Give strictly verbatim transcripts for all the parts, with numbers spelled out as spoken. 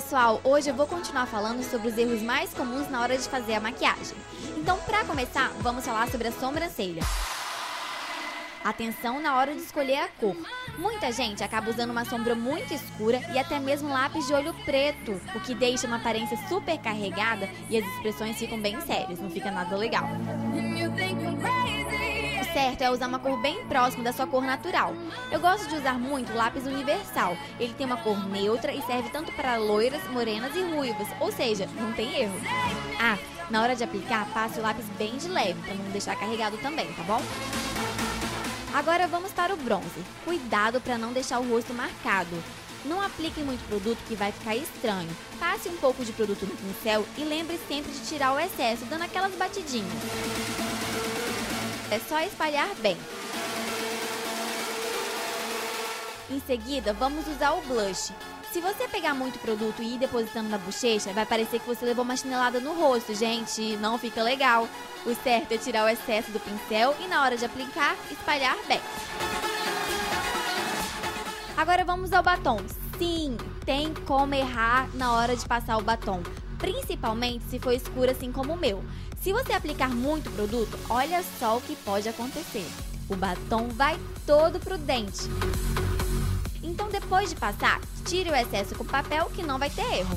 pessoal, hoje eu vou continuar falando sobre os erros mais comuns na hora de fazer a maquiagem. Então, pra começar, vamos falar sobre a sobrancelha. Atenção na hora de escolher a cor. Muita gente acaba usando uma sombra muito escura e até mesmo lápis de olho preto, o que deixa uma aparência super carregada e as expressões ficam bem sérias, não fica nada legal. O certo é usar uma cor bem próxima da sua cor natural. Eu gosto de usar muito o lápis universal. Ele tem uma cor neutra e serve tanto para loiras, morenas e ruivas, ou seja, não tem erro. Ah, na hora de aplicar, passe o lápis bem de leve, para não deixar carregado também, tá bom? Agora vamos para o bronzer. Cuidado para não deixar o rosto marcado. Não aplique muito produto que vai ficar estranho. Passe um pouco de produto no pincel e lembre sempre de tirar o excesso, dando aquelas batidinhas. É só espalhar bem. Em seguida, vamos usar o blush. Se você pegar muito produto e ir depositando na bochecha, vai parecer que você levou uma chinelada no rosto, gente. Não fica legal. O certo é tirar o excesso do pincel e, na hora de aplicar, espalhar bem. Agora vamos ao batom. Sim, tem como errar na hora de passar o batom, principalmente se for escuro assim como o meu. Se você aplicar muito produto, olha só o que pode acontecer. O batom vai todo pro dente. Então, depois de passar, tire o excesso com papel que não vai ter erro.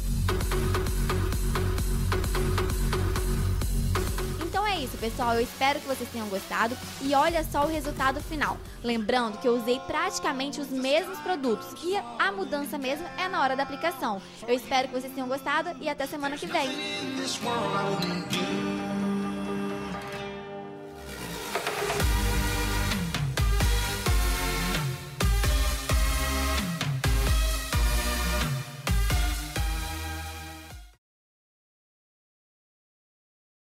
Então é isso, pessoal. Eu espero que vocês tenham gostado e olha só o resultado final. Lembrando que eu usei praticamente os mesmos produtos e a mudança mesmo é na hora da aplicação. Eu espero que vocês tenham gostado e até semana que vem.